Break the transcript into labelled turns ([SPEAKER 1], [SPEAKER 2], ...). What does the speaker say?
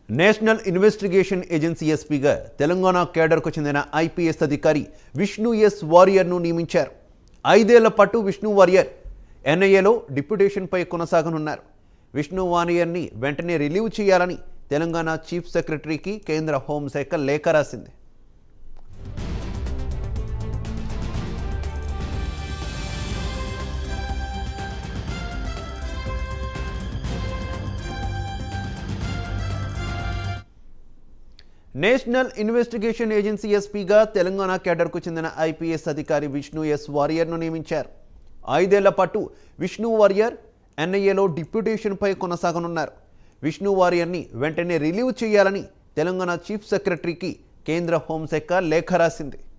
[SPEAKER 1] National investigation agency ఎస్పీగా తెలంగాణ కేడర్కు చెందిన IPS అధికారి విష్ణు ఎస్ వారియర్ను నియమించారు. 5 ఏళ్ల పాటు విష్ణు వారియర్ ఎన్ఐఏలో డిప్యూటేషన్పై కొనసాగనున్నారు. విష్ణు వారియర్ని వెంటనే రిలీవ్ చేయాలని తెలంగాణ చీఫ్ సెక్రటరీకి కేంద్ర హోంశాఖ లేఖ రాసింది. నేషనల్ ఇన్వెస్టిగేషన్ ఏజెన్సీ ఎస్పీగా తెలంగాణ కేడర్కు చెందిన ఐపీఎస్ అధికారి విష్ణు ఎస్ వారియర్ను నియమించారు. 5 ఏళ్ల పాటు విష్ణు వారియర్ ఎన్ఐఏలో డిప్యూటేషన్పై కొనసాగనున్నారు. విష్ణు వారియర్ని వెంటనే రిలీవ్ చేయాలని తెలంగాణ చీఫ్ సెక్రటరీకి కేంద్ర హోంశాఖ లేఖ రాసింది.